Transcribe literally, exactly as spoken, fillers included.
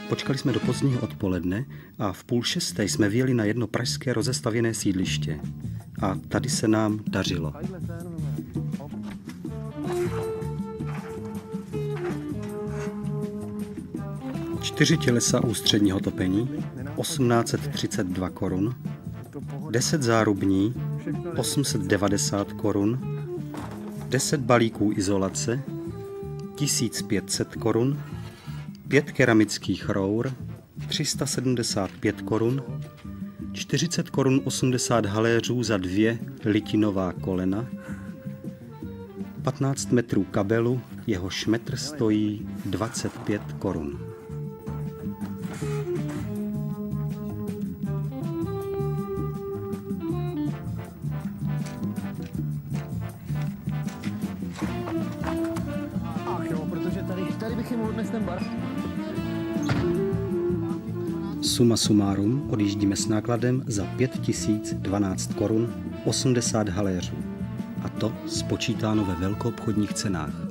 Počkali jsme do pozdního odpoledne a v půl šesté jsme vyjeli na jedno pražské rozestavěné sídliště. A tady se nám dařilo. Čtyři tělesa ústředního topení, osmnáct set třicet dva korun, deset zárubní, osm set devadesát korun, deset balíků izolace, tisíc pět set korun, pět keramických rour, tři sta sedmdesát pět korun, čtyřicet korun osmdesát haléřů za dvě litinová kolena, patnáct metrů kabelu, jehož metr stojí dvacet pět korun. Ach jo, protože tady, tady bych jim odnes ten bar. Suma sumárum odjíždíme s nákladem za pět tisíc dvanáct korun osmdesát haléřů. A to spočítáno ve velkoobchodních cenách.